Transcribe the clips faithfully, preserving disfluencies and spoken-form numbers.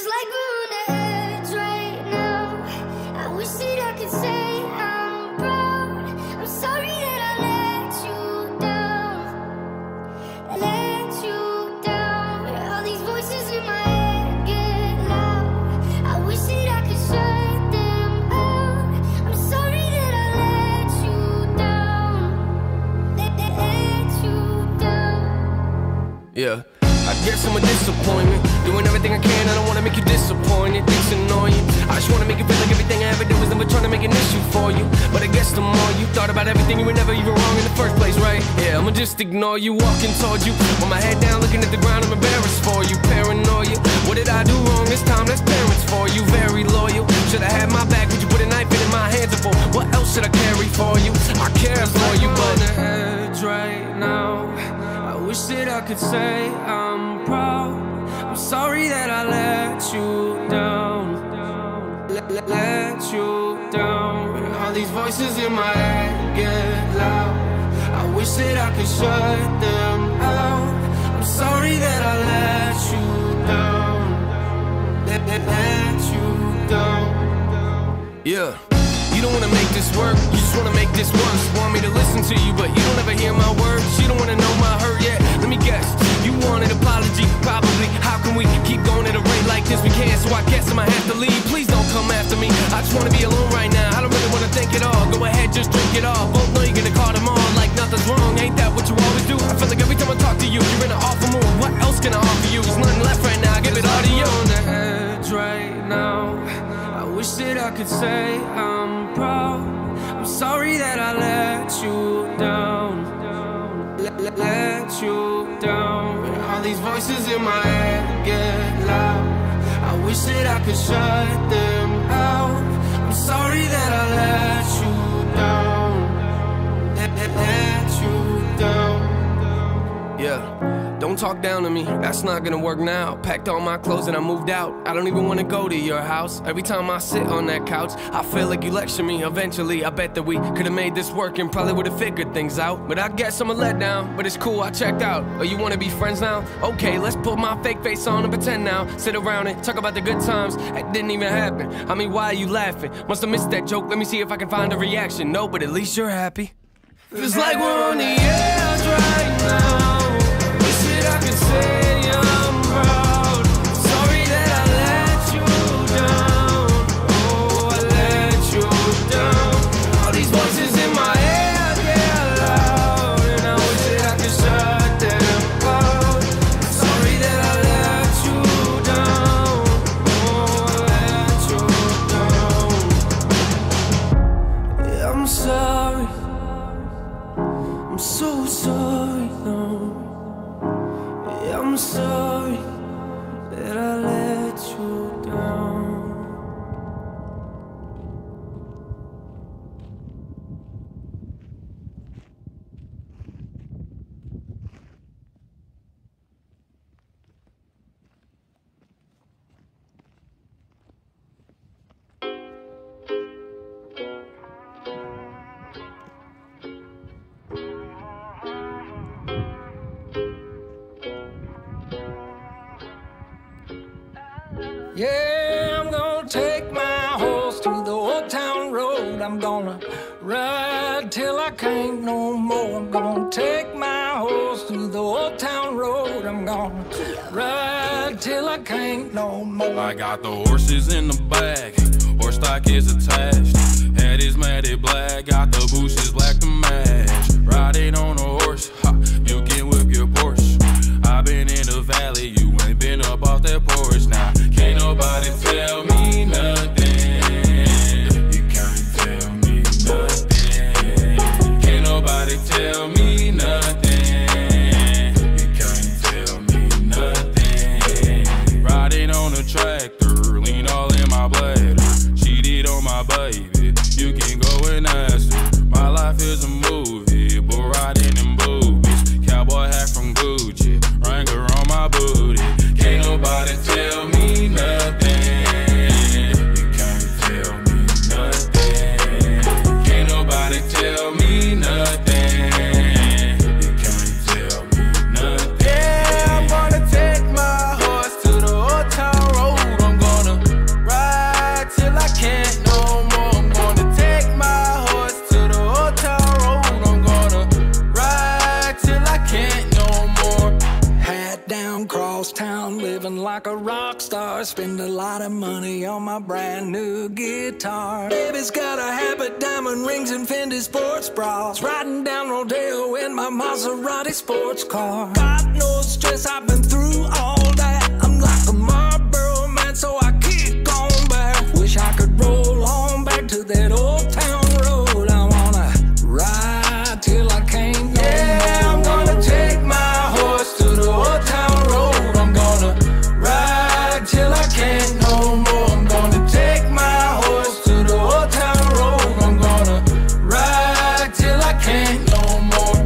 Feels like we're on the edge right now. I wish that I could say I'm proud. I'm sorry that I let you down, let you down. All these voices in my head get loud. I wish that I could shut them out. I'm sorry that I let you down, let, let, let you down. Yeah, I guess I'm a disappointment. Doing everything I can, I don't wanna make you disappointed. Things annoying. I just wanna make you feel like everything I ever did was never trying to make an issue for you. But I guess the more you thought about everything, you were never even wrong in the first place, right? Yeah, I'ma just ignore you, walking towards you with my head down, looking at the ground. I'm embarrassed for you, paranoia. What did I do wrong this time? That's parents for you, very loyal. Should I have my back? Would you put a knife in my hands? Or for what else should I carry for you? I care for you, but on the edge right now. I wish that I could say I'm proud. I'm sorry that I let you down, let, let, let you down. All these voices in my head get loud. I wish that I could shut them out. I'm sorry that I let you down, let, let, let you down. Yeah. You don't wanna make this work, you just wanna make this worse. Want me to listen to you, but you don't ever hear my words. You don't wanna know my hurt yet, let me guess. You want an apology, probably. How can we keep going at a rate like this? We can't, so I guess I might have to leave. Please don't come after me, I just wanna be alone right now. I don't really wanna think at all, go ahead, just drink it all. Both know you're gonna call them on like nothing's wrong. Ain't that what you always do? I feel like every time I talk to you, you're in an awful mood. What else can I offer you? There's nothing left right now, I give it all to you. On the edge right now, I wish that I could say I'm proud. I'm sorry that I let you down, let, let, let you down. All these voices in my head get loud. I wish that I could shut them out. I'm sorry that I let you down, let, let, let you down. Yeah. Don't talk down to me, that's not gonna work now. Packed all my clothes and I moved out. I don't even wanna go to your house. Every time I sit on that couch, I feel like you lecture me. Eventually, I bet that we could've made this work and probably would've figured things out. But I guess I'm a letdown, but it's cool, I checked out. Oh, you wanna be friends now? Okay, let's put my fake face on and pretend now. Sit around and talk about the good times that didn't even happen. I mean, why are you laughing? Must've missed that joke, let me see if I can find a reaction. No, but at least you're happy. Feels like we're on the edge right now. I can say I'm proud. Sorry that I let you down. Oh, I let you down. All these voices in my head get loud, and I wish that I could shut them out. Sorry that I let you down. Oh, I let you down. Yeah, I'm sorry. I'm so sorry now. I'm sorry that I let you down. Yeah, I'm gonna take my horse to the old town road. I'm gonna ride till I can't no more. I'm gonna take my horse to the old town road. I'm gonna ride till I can't no more. I got the horses in the back, horse stock is attached. Head is matted black, got the bushes black to match. Riding on a horse, ha, you can whip your Porsche. I've been in the valley, you ain't been up off that porch. Now, can't nobody tell me nothing. You can't tell me nothing. Can't nobody tell me nothing. You can't tell me nothing. Riding on a tractor, lean all in my bladder. Cheated on my baby, you can go and ask her. My life is a movie, but riding in boobies. Cowboy hat from Gucci, Wrangler on my booty. Can't nobody tell me nothing. You can't tell me nothing. Can't nobody tell me nothing. You can't tell me nothing. Yeah, I'm gonna take my horse to the old town road. I'm rock star. Spend a lot of money on my brand new guitar. Baby's got a habit, diamond rings and Fendi sports bras. Riding down Rodeo in my Maserati sports car. Got no stress, I've been through all that. I'm like a Marlboro man, so I keep going back. Wish I could roll on back to that old town road. I wanna ride till I can't no yeah, more. I'm gonna take my horse to the old town road. I'm gonna ride till I can't no more. I'm gonna take my horse to the old town road. I'm gonna ride till I can't no more.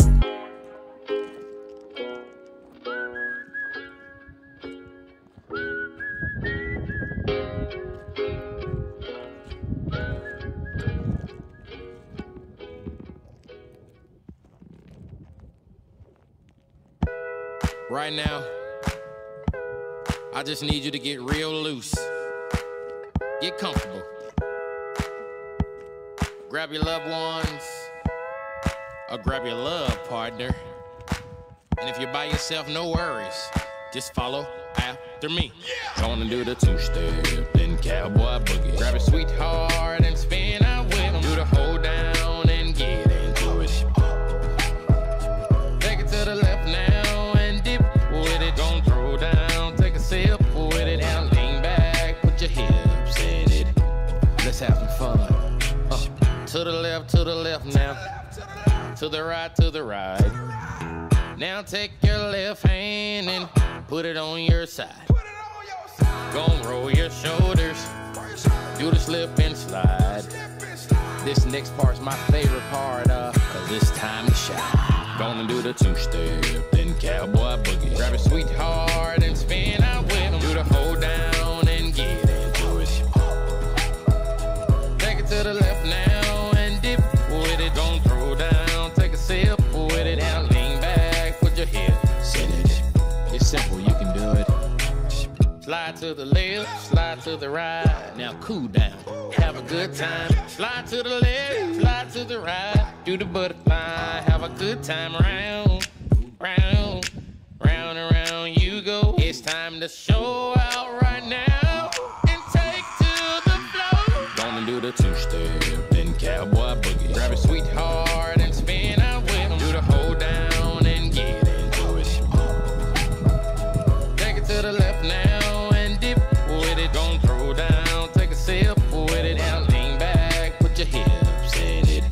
Right now, I just need you to get real loose. Get comfortable. Grab your loved ones, or grab your love partner. And if you're by yourself, no worries. Just follow after me. Gonna do the two-step, then cowboy boogie. Grab a sweetheart and spin out with them. Do the hold down and get into it. Take it to the left now and dip with it. Don't throw down, take a sip with it. Now lean back, put your hips in it. Let's have some fun. Uh, to the left, to the left now. To the right, to the right. Now take your left hand and put it on your side. Gon' roll your shoulders, do the slip and slide. This next part's my favorite part, uh, cause it's time to shine. Gonna do the two-step, then cowboy boogie. Grab a sweetheart and spin out with them. Do the hold down and get into it. Take it to the left now and dip with it. Don't throw down, take a sip with it. Now lean back, put your hips in it. It's simple, you can do it. Slide to the left, slide to the right. Now cool down, have a good time. Slide to the left, slide to the right. Do the butterfly, have a good time. Round, round, round and round you go. It's time to show out right now and take to the floor. Gonna do the two-step, then cowboy boogie. Grab a sweetheart and spin out with them. Do the hold down and get into it. Take it to the left now and dip with it. Don't throw down, take a sip with it. Now lean back, put your hips in it.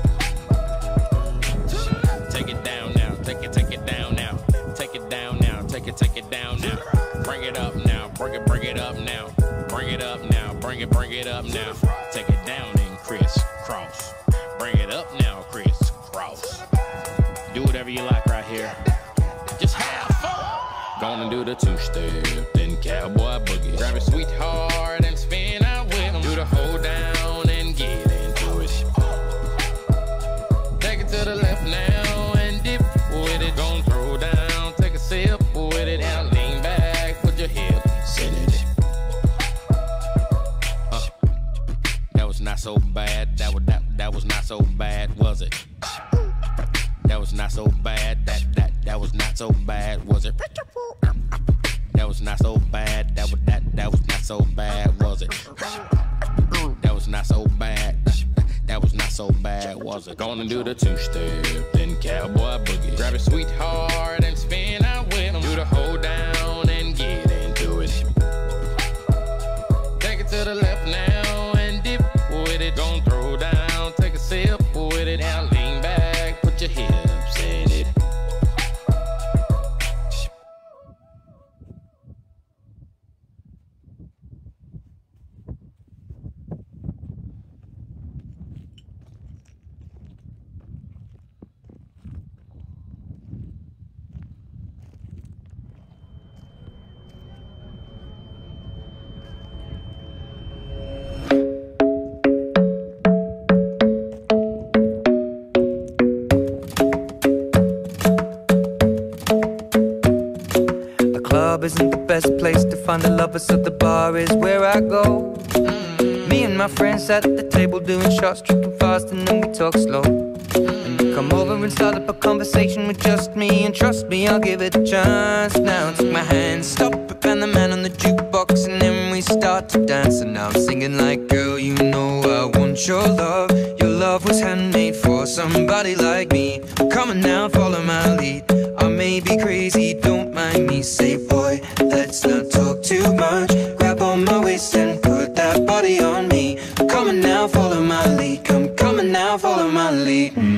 Take it down now, take it, take it down now. Take it down now, take it, take it down now. Bring it up now, bring it, bring it up now. Bring it up now, bring it, bring it up now. Take it down and crisscross. Bring it up now, crisscross. Do whatever you like right here. Just have fun. Gonna do the two-step, then cowboy boogie. Grab a sweetheart and spin out with them. Do the hold down and get into it. Take it to the left now and dip with it. Don't throw down, take a sip with it. Now lean back, put your hips in it. Uh, that was not so bad. That was that that was not so bad, was it? That was not so bad. That that that was not so bad, was it? That was not so bad. That was that that was not so bad, was it? That was not so bad. That was not so bad, was it? Gonna do the two-step, then cowboy boogie. Grab a sweetheart and spin out with them. Do the hold down and get into it. Take it to the left now and dip with it. Don't throw down, take a sip with it. Now lean back, put your hips in it. Isn't the best place to find a lover, so the bar is where I go. Mm-hmm. Me and my friends sat at the table doing shots, tripping fast, and then we talk slow. Mm-hmm. And you come over and start up a conversation with just me, and trust me, I'll give it a chance. Now take my hand, stop it up and the man on the jukebox, and then we start to dance. And now I'm singing like, girl, you know I want your love. Your love was handmade for somebody like me. Come on now, follow my lead. I may be crazy, don't mind me. Say, boy, let's not talk too much. Grab on my waist and put that body on me. Come on now, follow my lead. Come, come on now, follow my lead.